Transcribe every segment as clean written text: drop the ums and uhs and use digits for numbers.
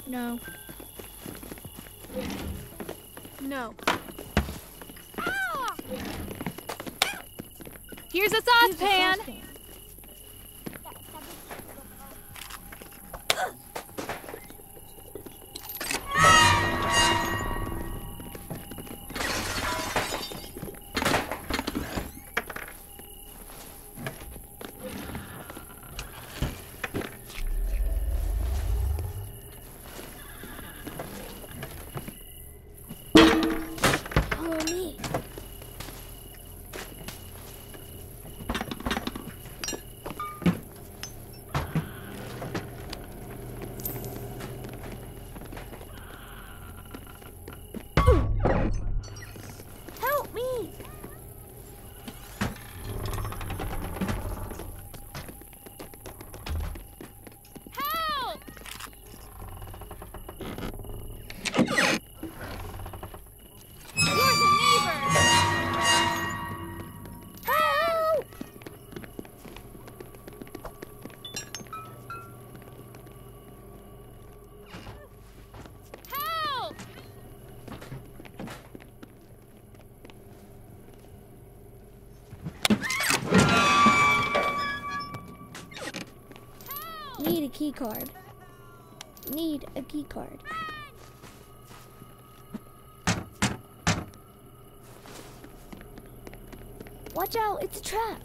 No. No. Here's a saucepan. Need a key card. Need a key card. Watch out, it's a trap.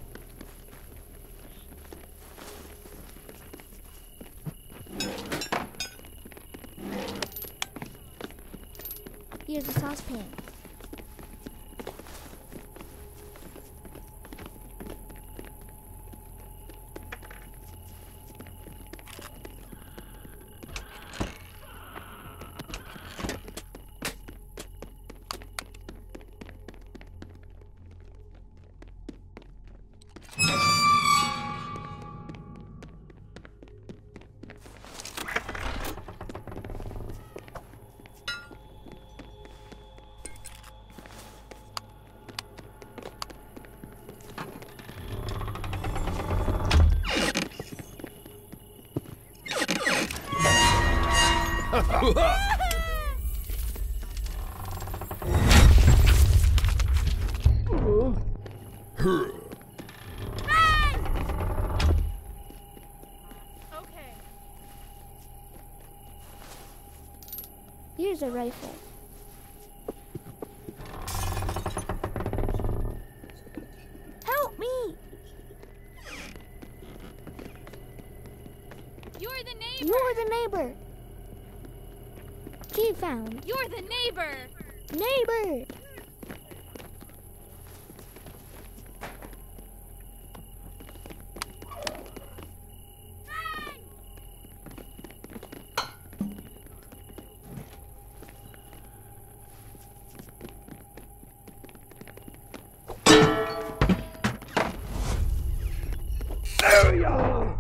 Here's a saucepan. Okay. Here's a rifle. Help me! You're the neighbor. You're the neighbor. Key found. You're the neighbor. Neighbor! There we are.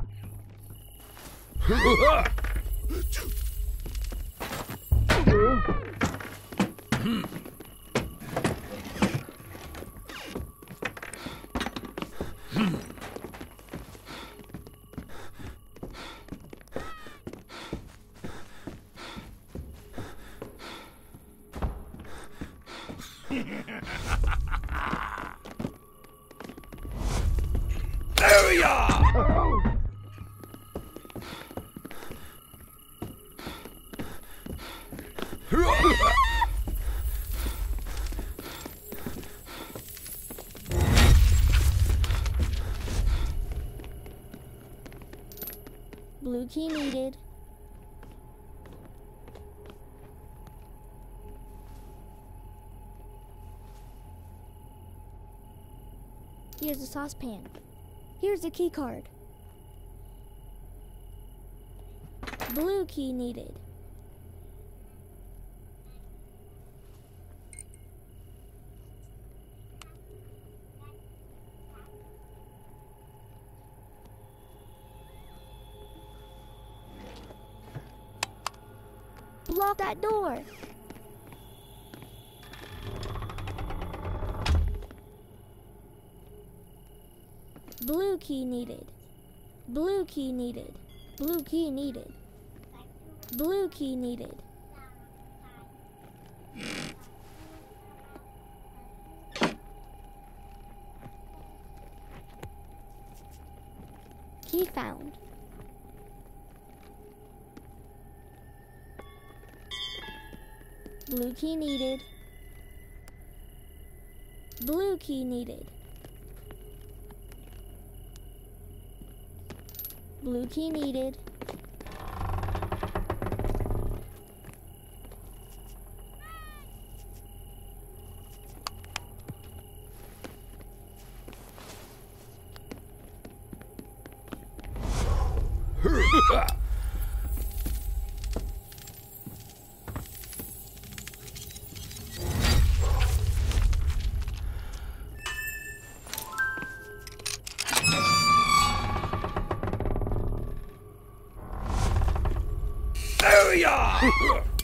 There we are! Blue key needed. Here's a saucepan. Here's a key card. Blue key needed. Block that door. Blue key needed. Blue key needed. Blue key needed. Blue key needed. Key found. Blue key needed. Blue key needed. Blue key needed. Booyah!